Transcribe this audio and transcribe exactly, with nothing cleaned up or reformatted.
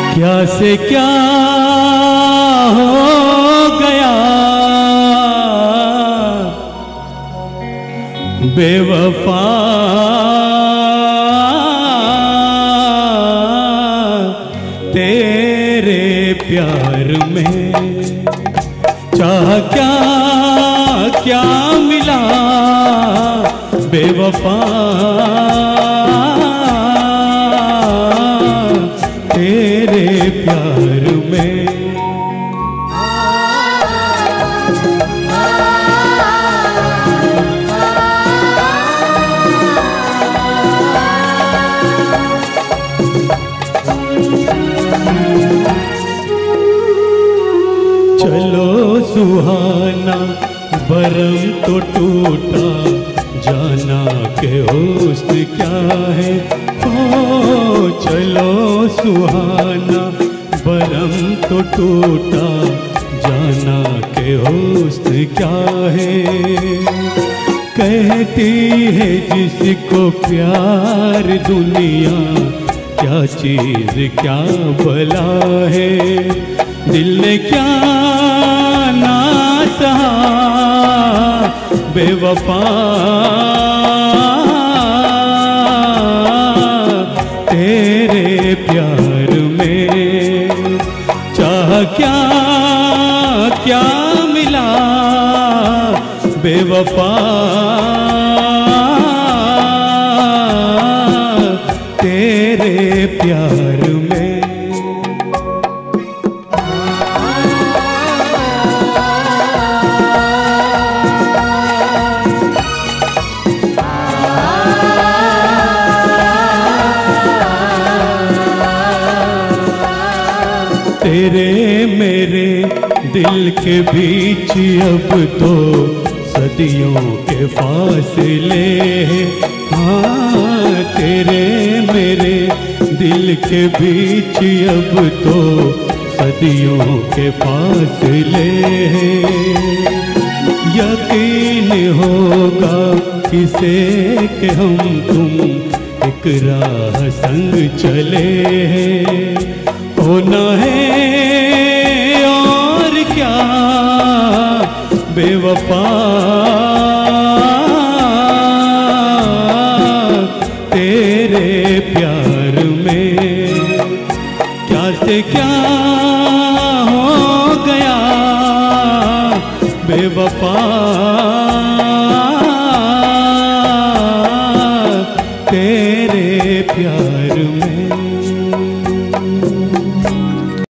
क्या से क्या हो गया बेवफा तेरे प्यार में। चाह क्या क्या मिला बेवफा तेरे प्यार में। चलो सुहाना बरम तो टूटा जाना के हुस्न क्या है। ओ चलो सुहाना बरम तो टूटा जाना के हुस्न क्या है। कहती है जिसको प्यार दुनिया क्या चीज क्या भला है। दिल ने क्या ना सहा बेवफा तेरे प्यार में। चाह क्या क्या मिला बेवफा तेरे प्यार में। तेरे मेरे दिल के बीच अब तो सदियों के फासले हैं। हाँ तेरे मेरे दिल के बीच अब तो सदियों के फासले हैं। यकीन होगा किसे कि हम तुम एक राह संग चले हैं। होना है और क्या बेवफा तेरे प्यार में। क्या से क्या हो गया बेवफा तेरे प्यार में।